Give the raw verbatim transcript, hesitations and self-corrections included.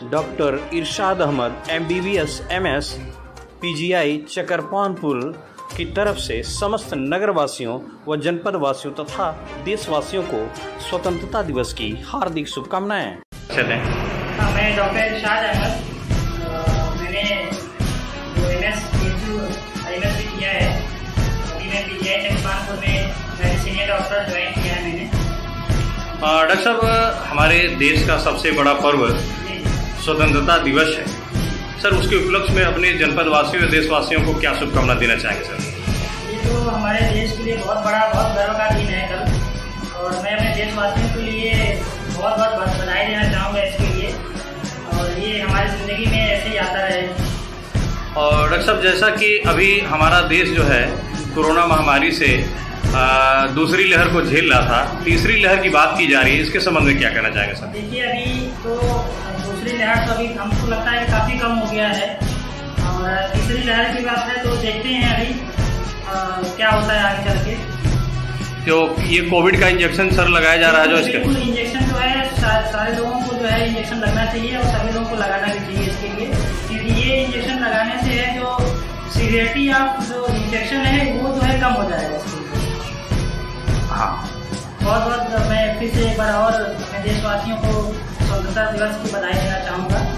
Doctor Irshad Ahmad M B B S M S P G I Chakarpanpur की तरफ से समस्त नगरवासियों व जनपद वासियों तथा देशवासियों को स्वतंत्रता दिवस की हार्दिक शुभकामनाएं। चलें। हाँ, मैं डॉक्टर इरशाद अहमद, मैंने जो एम एस एम एस भी किया है, अभी मैं पी जी आई चकरपानपुर में मैं सीनियर डॉक्टर ज्वाइन किया है मैंने। डॉक्टर साहब, हमारे देश का सबसे बड़ा पर्व स्वतंत्रता दिवस है सर, उसके उपलक्ष्य में अपने जनपद वासियों और देशवासियों को क्या शुभकामना देना चाहेंगे सर? ये तो हमारे देश के लिए बहुत बड़ा बहुत गर्व का दिन है कल, और मैं अपने देशवासियों के लिए बहुत बहुत बधाई देना चाहूँगा इसके लिए, और ये हमारी ज़िंदगी में ऐसे ही आता रहे। और डॉक्टर साहब, जैसा कि अभी हमारा देश जो है कोरोना महामारी से आ, दूसरी लहर को झेल रहा था, तीसरी लहर की बात की जा रही है, इसके संबंध में क्या कहना चाहेंगे सर? देखिए, अभी तो दूसरी लहर तो अभी हमको लगता है कि काफ़ी कम हो गया है, और तीसरी लहर की बात है तो देखते हैं अभी आ, क्या होता है आगे चल के। तो ये कोविड का इंजेक्शन सर लगाया जा रहा है जो इसके इंजेक्शन जो है सारे लोगों को जो है इंजेक्शन लगना चाहिए, और सभी लोगों को लगाना भी चाहिए इसके लिए, क्योंकि ये इंजेक्शन लगाने से है जो सीवियरिटी ऑफ जो इंजेक्शन है वो जो है कम हो जाएगा इसके लिए। हाँ, बहुत बहुत मैं फिर से एक बार और अपने देशवासियों को स्वतंत्रता दिवस की बधाई देना चाहूँगा।